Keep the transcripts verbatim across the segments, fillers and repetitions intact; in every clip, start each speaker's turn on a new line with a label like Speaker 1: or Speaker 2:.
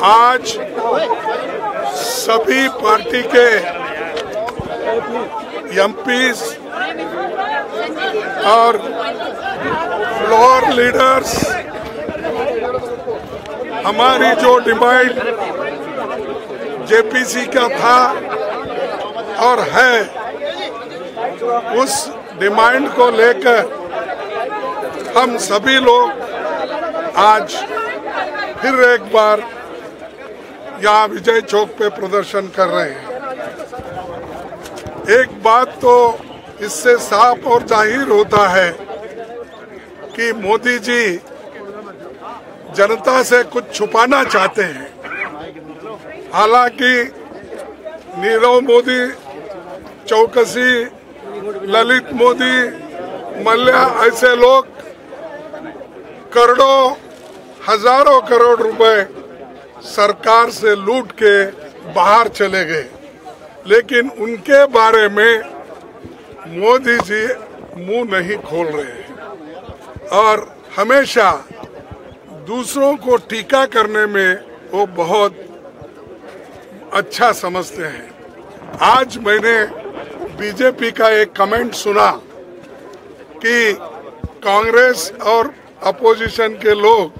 Speaker 1: आज सभी पार्टी के एमपीज और फ्लोर लीडर्स हमारी जो डिमांड जेपीसी का था और है, उस डिमांड को लेकर हम सभी लोग आज फिर एक बार यहाँ विजय चौक पे प्रदर्शन कर रहे हैं। एक बात तो इससे साफ और जाहिर होता है कि मोदी जी जनता से कुछ छुपाना चाहते हैं। हालांकि नीरव मोदी, चौकसी, ललित मोदी, मल्ल्या ऐसे लोग करोड़ों हजारों करोड़ रुपए सरकार से लूट के बाहर चले गए, लेकिन उनके बारे में मोदी जी मुंह नहीं खोल रहे हैं और हमेशा दूसरों को टीका करने में वो बहुत अच्छा समझते हैं। आज मैंने बीजेपी का एक कमेंट सुना कि कांग्रेस और अपोजिशन के लोग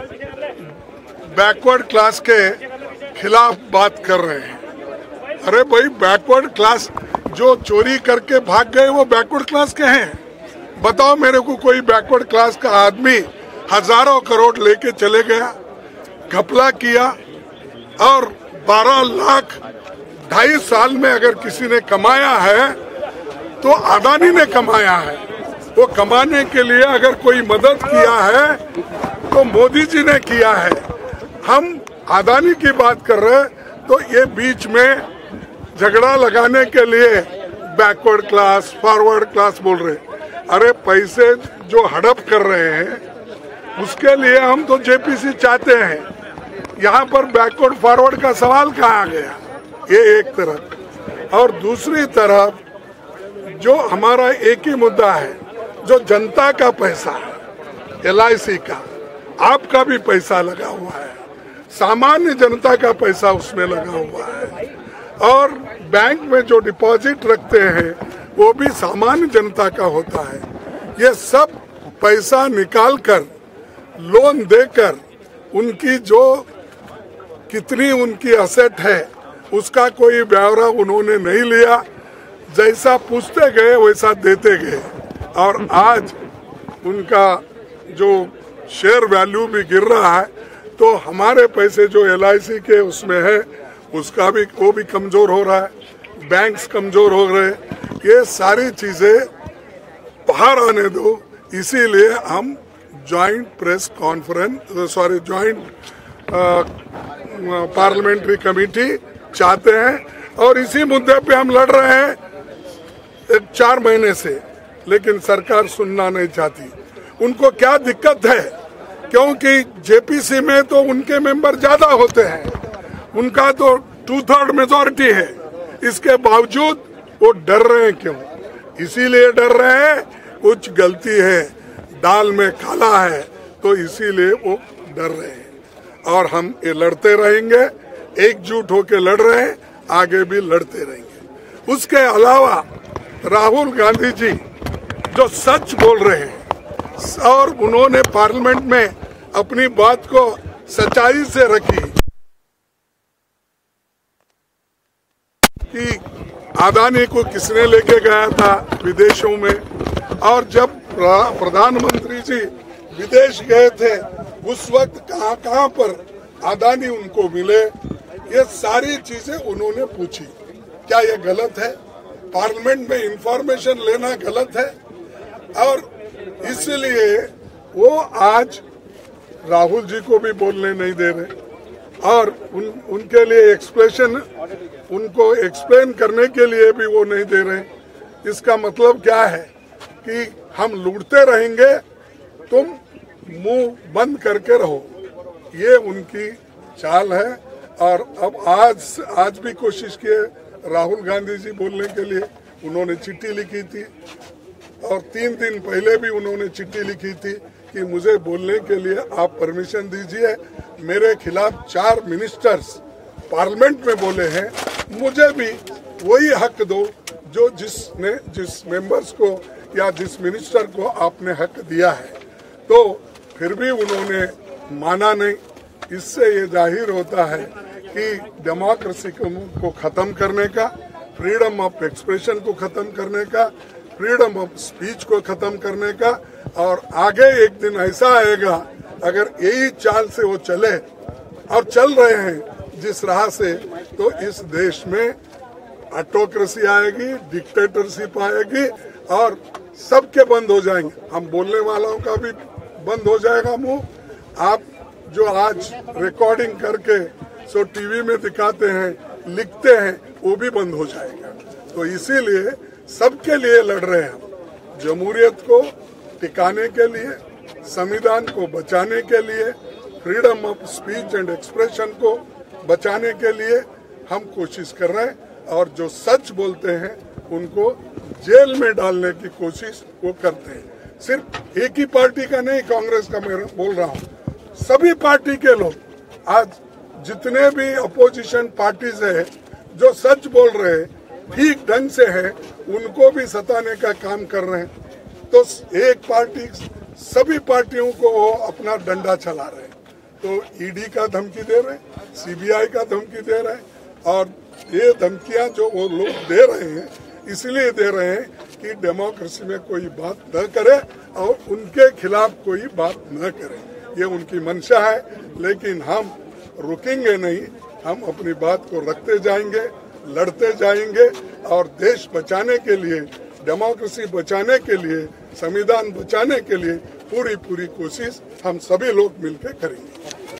Speaker 1: बैकवर्ड क्लास के खिलाफ बात कर रहे हैं। अरे भाई, बैकवर्ड क्लास जो चोरी करके भाग गए वो बैकवर्ड क्लास के हैं? बताओ मेरे को कोई बैकवर्ड क्लास का आदमी हजारों करोड़ लेके चले गया, घपला किया और बारह लाख ढाई साल में अगर किसी ने कमाया है तो अदानी ने कमाया है। वो कमाने के लिए अगर कोई मदद किया है तो मोदी जी ने किया है। हम अदानी की बात कर रहे हैं तो ये बीच में झगड़ा लगाने के लिए बैकवर्ड क्लास, फॉरवर्ड क्लास बोल रहे। अरे पैसे जो हड़प कर रहे हैं उसके लिए हम तो जेपीसी चाहते हैं। यहाँ पर बैकवर्ड फॉरवर्ड का सवाल कहाँ आ गया? ये एक तरफ, और दूसरी तरफ जो हमारा एक ही मुद्दा है, जो जनता का पैसा है, एल आई सी का, आपका भी पैसा लगा हुआ है, सामान्य जनता का पैसा उसमें लगा हुआ है, और बैंक में जो डिपॉजिट रखते हैं वो भी सामान्य जनता का होता है। ये सब पैसा निकालकर लोन देकर उनकी जो कितनी उनकी असेट है उसका कोई ब्यौरा उन्होंने नहीं लिया। जैसा पूछते गए वैसा देते गए और आज उनका जो शेयर वैल्यू भी गिर रहा है, तो हमारे पैसे जो एल आई सी के उसमें है उसका भी वो भी कमजोर हो रहा है, बैंक्स कमजोर हो रहे हैं। ये सारी चीजें बाहर आने दो, इसीलिए हम joint press conference sorry joint parliamentary committee चाहते हैं और इसी मुद्दे पे हम लड़ रहे हैं एक चार महीने से, लेकिन सरकार सुनना नहीं चाहती। उनको क्या दिक्कत है? क्योंकि जेपीसी में तो उनके मेंबर ज्यादा होते हैं, उनका तो टू थर्ड मेजोरिटी है, इसके बावजूद वो डर रहे हैं। क्यों? इसीलिए डर रहे हैं कुछ गलती है, दाल में काला है, तो इसीलिए वो डर रहे हैं। और हम ये लड़ते रहेंगे, एकजुट होकर लड़ रहे हैं, आगे भी लड़ते रहेंगे। उसके अलावा राहुल गांधी जी जो सच बोल रहे हैं और उन्होंने पार्लियामेंट में अपनी बात को सच्चाई से रखी कि अदानी को किसने लेके गया था विदेशों में, और जब प्रधानमंत्री जी विदेश गए थे उस वक्त कहां कहां पर अदानी उनको मिले, ये सारी चीजें उन्होंने पूछी। क्या ये गलत है? पार्लियामेंट में इंफॉर्मेशन लेना गलत है? और इसलिए वो आज राहुल जी को भी बोलने नहीं दे रहे और उन, उनके लिए एक्सप्लेनेशन उनको एक्सप्लेन करने के लिए भी वो नहीं दे रहे। इसका मतलब क्या है कि हम लूटते रहेंगे, तुम मुंह बंद करके रहो, ये उनकी चाल है। और अब आज आज भी कोशिश किए राहुल गांधी जी बोलने के लिए, उन्होंने चिट्ठी लिखी थी और तीन दिन पहले भी उन्होंने चिट्ठी लिखी थी कि मुझे बोलने के लिए आप परमिशन दीजिए। मेरे खिलाफ चार मिनिस्टर्स पार्लियामेंट में बोले हैं, मुझे भी वही हक दो जो जिसने जिस मेंबर्स को या जिस मिनिस्टर को आपने हक दिया है। तो फिर भी उन्होंने माना नहीं। इससे ये जाहिर होता है कि डेमोक्रेसी को खत्म करने का, फ्रीडम ऑफ एक्सप्रेशन को खत्म करने का, फ्रीडम ऑफ स्पीच को खत्म करने का, और आगे एक दिन ऐसा आएगा अगर यही चाल से वो चले और चल रहे हैं जिस राह से, तो इस देश में ऑटोक्रेसी आएगी, डिक्टेटरशिप आएगी और सबके बंद हो जाएंगे। हम बोलने वालों का भी बंद हो जाएगा मुंह। आप जो आज रिकॉर्डिंग करके सो टीवी में दिखाते हैं, लिखते हैं, वो भी बंद हो जाएगा। तो इसीलिए सबके लिए लड़ रहे हैं हम, जमहूरियत को टिकाने के लिए, संविधान को बचाने के लिए, freedom of speech and expression को बचाने के लिए हम कोशिश कर रहे हैं। और जो सच बोलते हैं उनको जेल में डालने की कोशिश वो करते हैं। सिर्फ एक ही पार्टी का नहीं, कांग्रेस का मैं बोल रहा हूँ, सभी पार्टी के लोग आज जितने भी अपोजिशन पार्टीज है जो सच बोल रहे हैं, ठीक ढंग से है, उनको भी सताने का काम कर रहे हैं। तो एक पार्टी सभी पार्टियों को वो अपना डंडा चला रहे हैं। तो ईडी का धमकी दे रहे हैं, सीबीआई का धमकी दे रहे हैं, और ये धमकियां जो वो लोग दे रहे हैं इसलिए दे रहे हैं कि डेमोक्रेसी में कोई बात न करे और उनके खिलाफ कोई बात न करे। ये उनकी मंशा है, लेकिन हम रुकेंगे नहीं। हम अपनी बात को रखते जाएंगे, लड़ते जाएंगे और देश बचाने के लिए, डेमोक्रेसी बचाने के लिए, संविधान बचाने के लिए पूरी पूरी कोशिश हम सभी लोग मिलकर करेंगे।